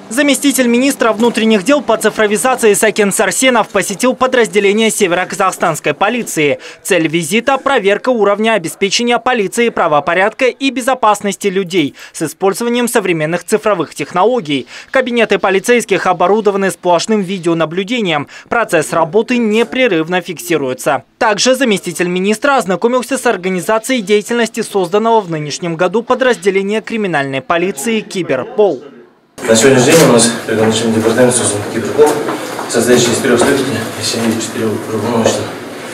Заместитель министра внутренних дел по цифровизации Сакен Сарсенов посетил подразделение северо-казахстанской полиции. Цель визита – проверка уровня обеспечения полиции правопорядка и безопасности людей с использованием современных цифровых технологий. Кабинеты полицейских оборудованы сплошным видеонаблюдением. Процесс работы непрерывно фиксируется. Также заместитель министра ознакомился с организацией деятельности созданного в нынешнем году подразделения криминальной полиции «Киберпол». На сегодняшний день у нас при начальном департаменте создан Киберпол, состоящий из 3 следователей и 74 уполномоченных.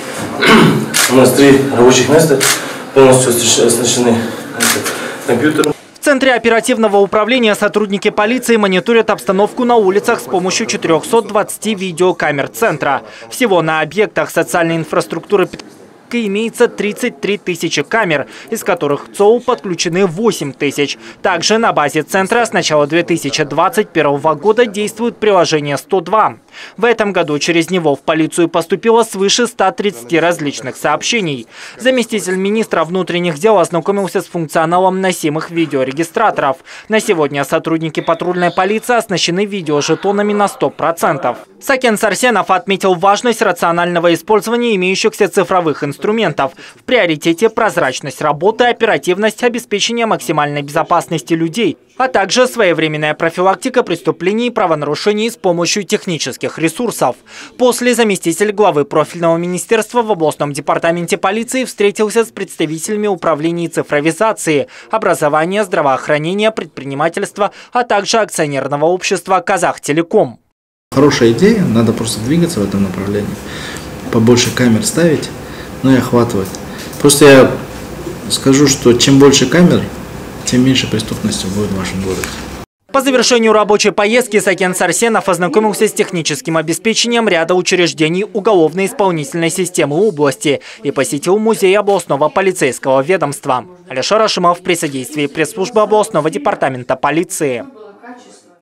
У нас 3 рабочих места, полностью оснащены компьютером. В Центре оперативного управления сотрудники полиции мониторят обстановку на улицах с помощью 420 видеокамер центра. Всего на объектах социальной инфраструктуры имеется 33 тысячи камер, из которых к ЦОУ подключены 8 тысяч. Также на базе центра с начала 2021 года действует приложение 102. В этом году через него в полицию поступило свыше 130 различных сообщений. Заместитель министра внутренних дел ознакомился с функционалом носимых видеорегистраторов. На сегодня сотрудники патрульной полиции оснащены видеожетонами на 100%. Сакен Сарсенов отметил важность рационального использования имеющихся цифровых инструментов. В приоритете прозрачность работы, оперативность, обеспечение максимальной безопасности людей, а также своевременная профилактика преступлений и правонарушений с помощью технических ресурсов. После заместитель главы профильного министерства в областном департаменте полиции встретился с представителями управлений цифровизации, образования, здравоохранения, предпринимательства, а также акционерного общества «Казахтелеком». Хорошая идея, надо просто двигаться в этом направлении, побольше камер ставить, ну и охватывать. Просто я скажу, что чем больше камер, тем меньше преступности будет в вашем городе. По завершению рабочей поездки Сакен Сарсенов ознакомился с техническим обеспечением ряда учреждений уголовно-исполнительной системы области и посетил музей областного полицейского ведомства. Алишер Ашимов при содействии пресс-службы областного департамента полиции.